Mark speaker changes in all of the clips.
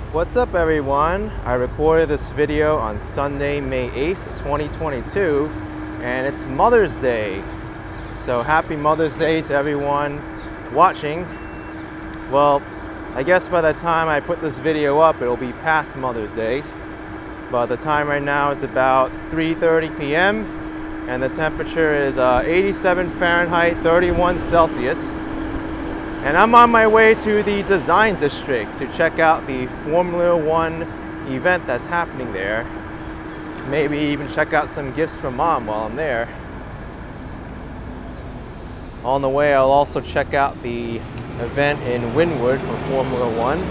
Speaker 1: What's up everyone? I recorded this video on Sunday, May 8th, 2022, and it's Mother's Day. So happy Mother's Day to everyone watching. Well, I guess by the time I put this video up, it'll be past Mother's Day. But the time right now is about 3:30 p.m. and the temperature is 87 Fahrenheit, 31 Celsius. And I'm on my way to the Design District to check out the Formula One event that's happening there. Maybe even check out some gifts for Mom while I'm there. On the way, I'll also check out the event in Wynwood for Formula One.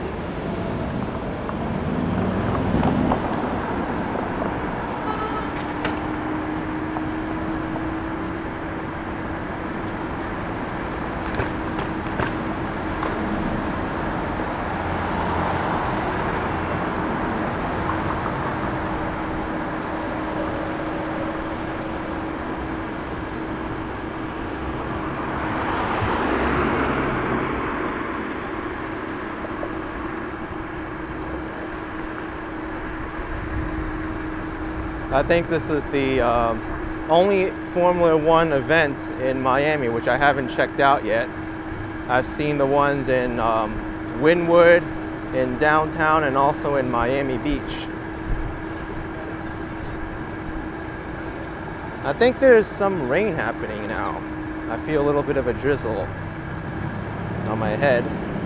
Speaker 1: I think this is the only Formula One event in Miami, which I haven't checked out yet. I've seen the ones in Wynwood, in downtown, and also in Miami Beach. I think there's some rain happening now. I feel a little bit of a drizzle on my head.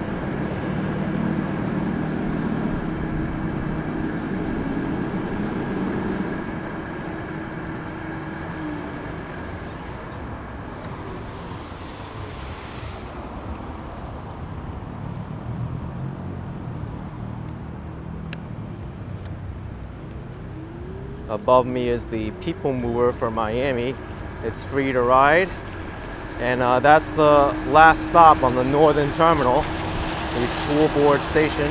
Speaker 1: Above me is the People Mover for Miami. It's free to ride. And that's the last stop on the northern terminal, the school board station.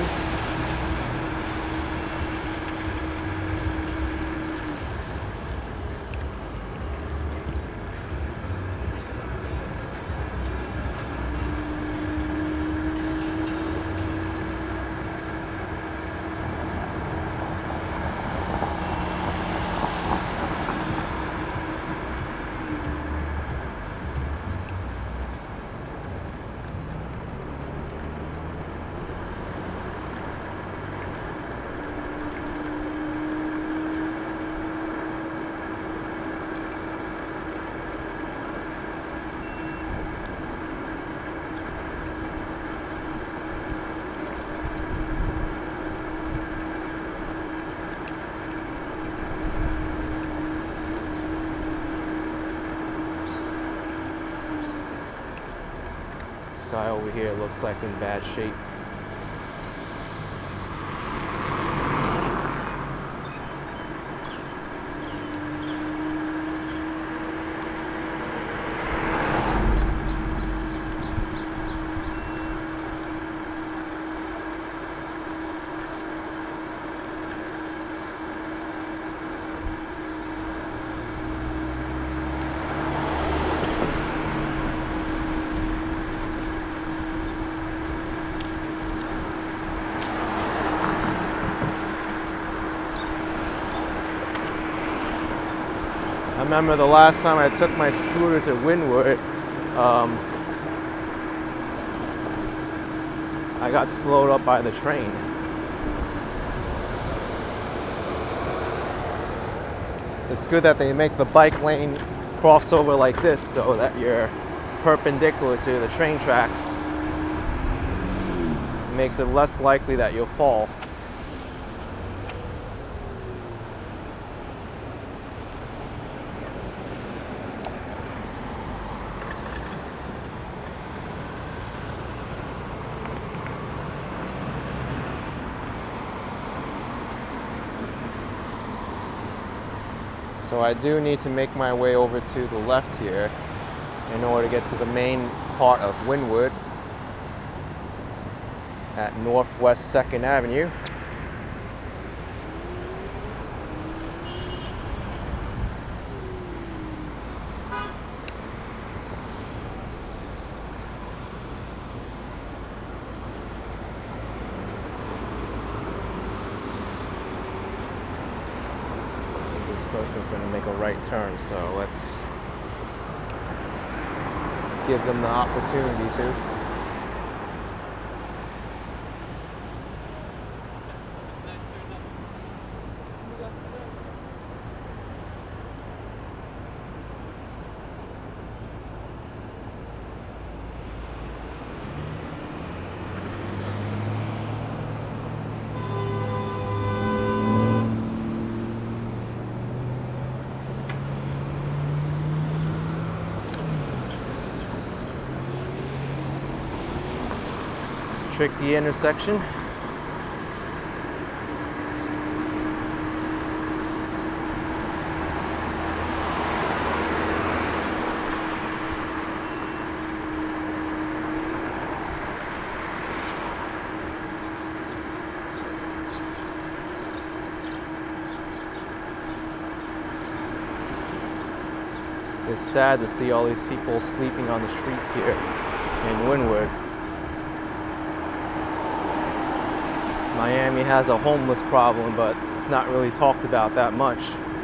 Speaker 1: Sky over here looks like in bad shape. I remember the last time I took my scooter to Wynwood, I got slowed up by the train. It's good that they make the bike lane crossover like this so that you're perpendicular to the train tracks. It makes it less likely that you'll fall. So I do need to make my way over to the left here in order to get to the main part of Wynwood at Northwest 2nd Avenue. person's going to make a right turn, so let's give them the opportunity to. Tricky intersection. It's sad to see all these people sleeping on the streets here in Wynwood. Miami has a homeless problem, but it's not really talked about that much.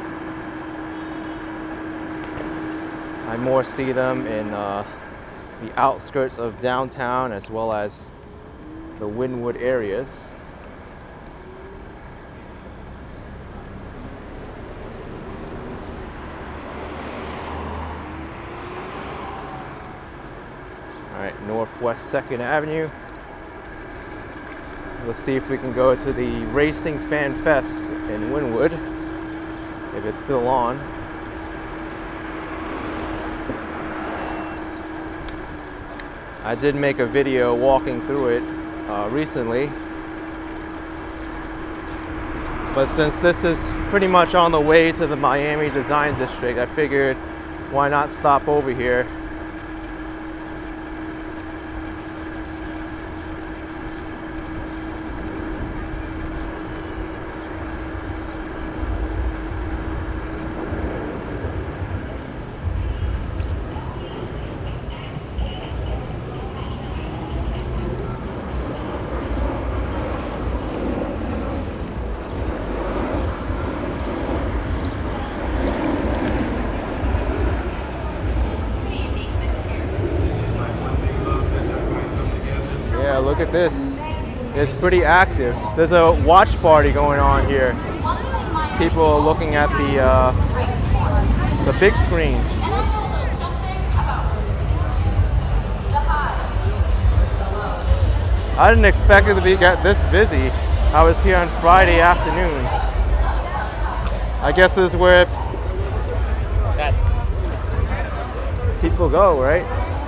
Speaker 1: I more see them in the outskirts of downtown as well as the Wynwood areas. All right, Northwest 2nd Avenue. Let's see if we can go to the Racing Fan Fest in Wynwood, if it's still on. I did make a video walking through it recently, but since this is pretty much on the way to the Miami Design District, I figured why not stop over here. Look at this. It's pretty active. There's a watch party going on here. People are looking at the big screen. I didn't expect it to get this busy. I was here on Friday afternoon. I guess this is where people go, right?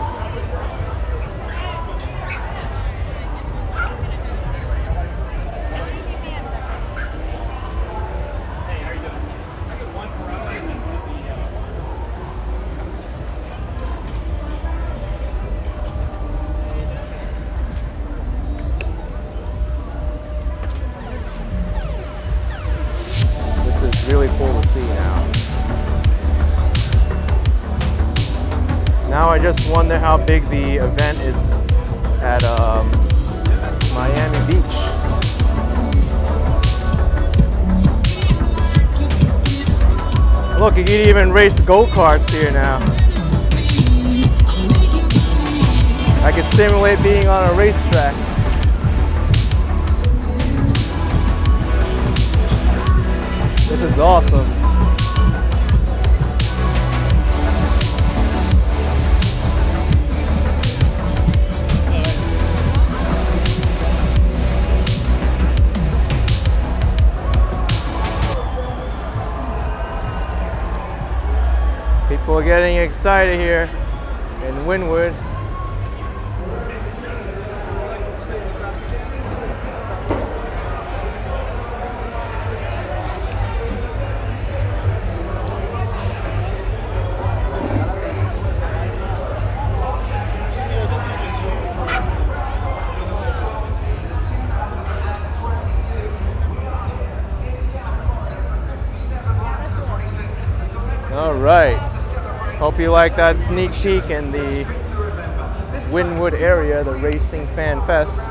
Speaker 1: Really cool to see now. Now I just wonder how big the event is at Miami Beach. Look, you can even race go-karts here now. I could simulate being on a racetrack. This is awesome. People are getting excited here in Wynwood. All right, hope you like that sneak peek in the Wynwood area, the Racing Fan Fest.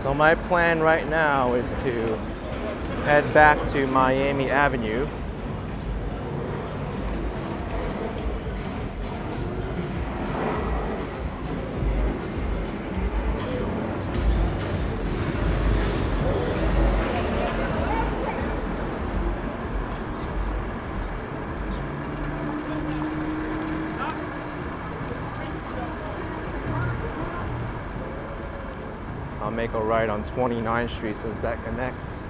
Speaker 1: So my plan right now is to head back to Miami Avenue. I'll make a right on 29th Street since that connects.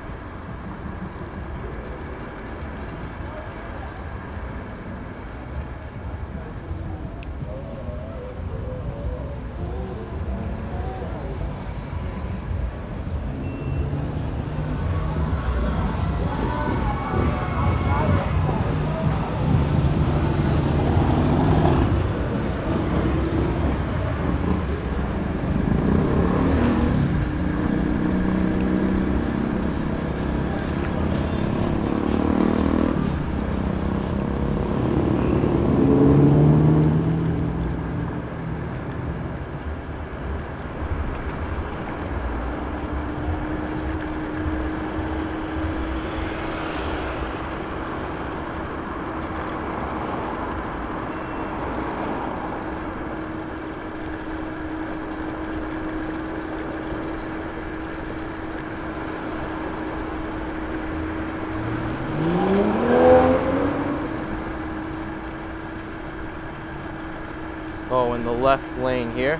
Speaker 1: Go in the left lane here.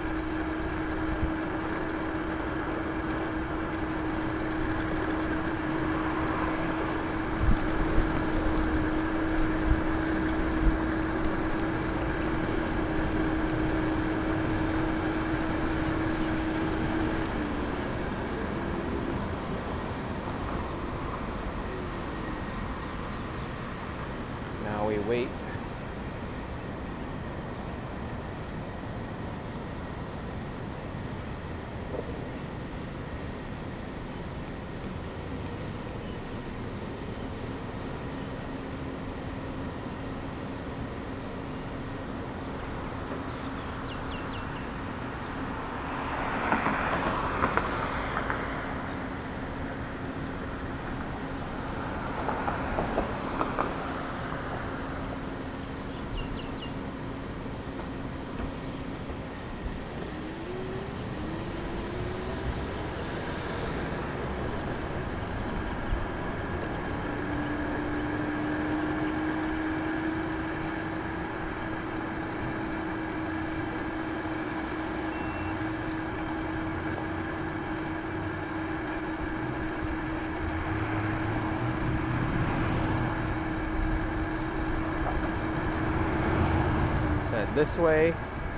Speaker 1: Now we wait. This way.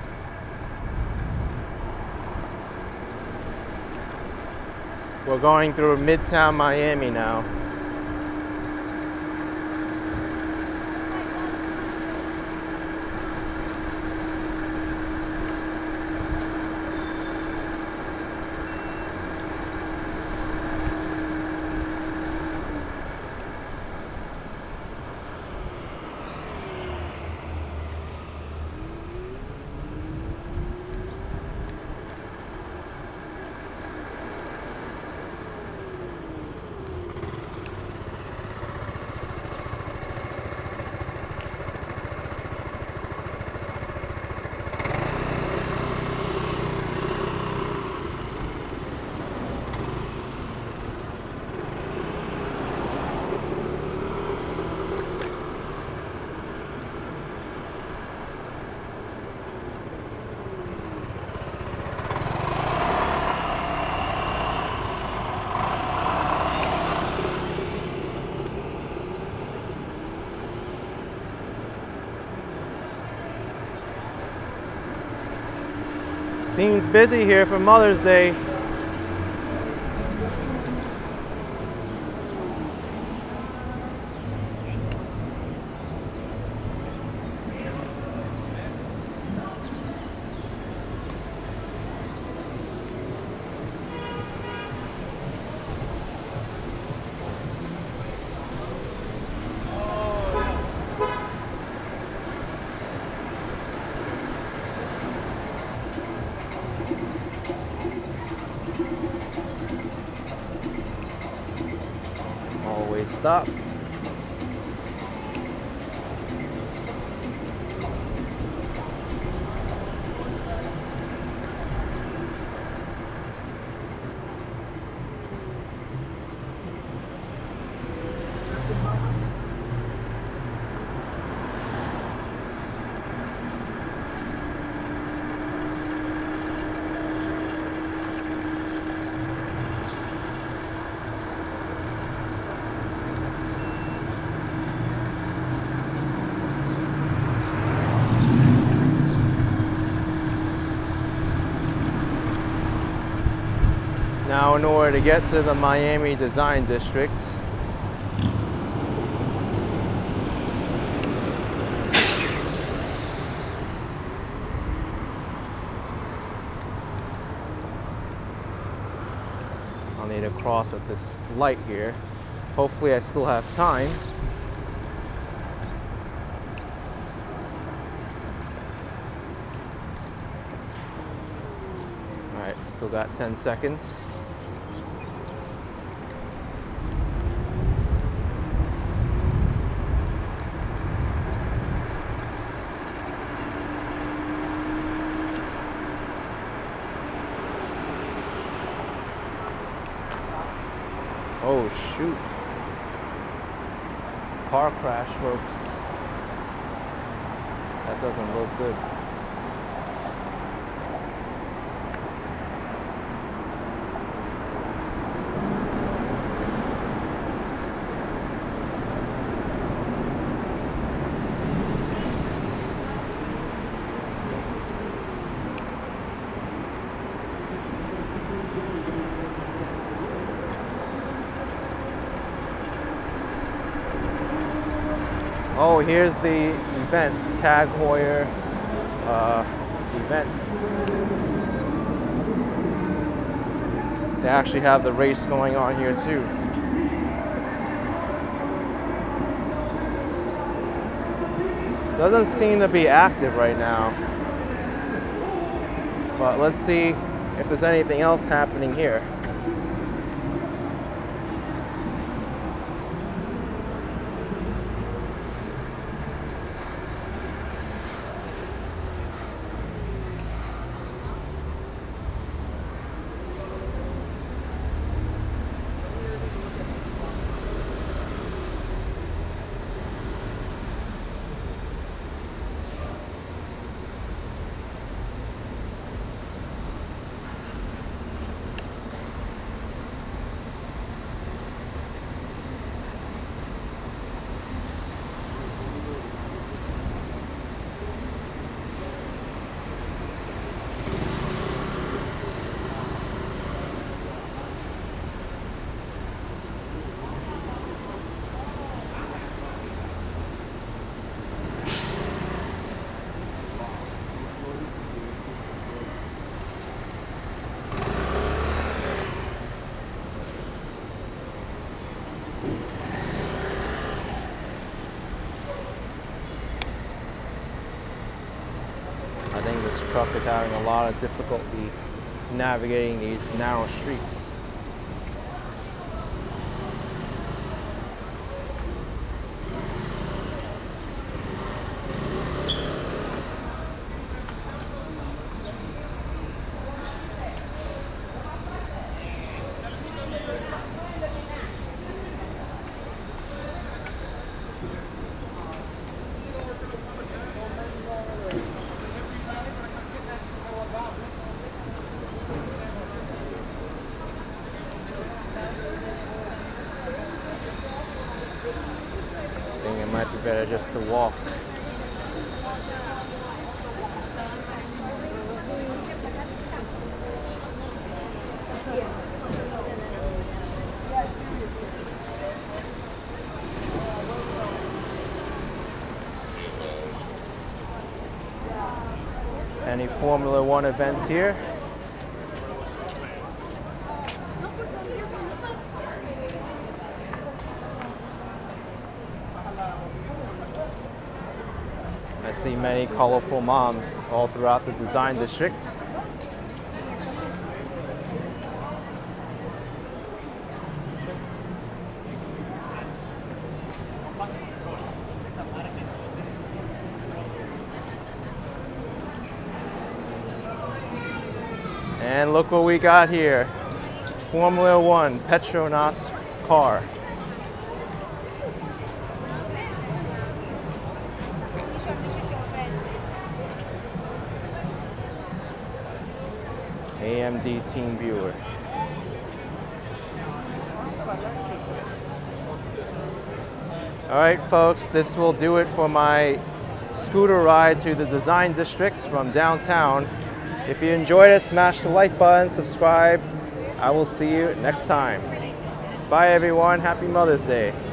Speaker 1: We're going through Midtown Miami now. Seems busy here for Mother's Day. stop. Now, in order to get to the Miami Design District, I'll need to cross at this light here. Hopefully I still have time. Alright, still got 10 seconds. Oh shoot. Car crash, folks. That doesn't look good. Oh, here's the event, Tag Heuer events. They actually have the race going on here too. Doesn't seem to be active right now. But let's see if there's anything else happening here. I think this truck is having a lot of difficulty navigating these narrow streets. I think it might be better just to walk. Any Formula One events here? I see many colorful moms all throughout the design district. And look what we got here. Formula One Petronas car. AMD Team Viewer. All right, folks, this will do it for my scooter ride to the design districts from downtown. If you enjoyed it, smash the like button, subscribe. I will see you next time. Bye everyone, happy Mother's Day.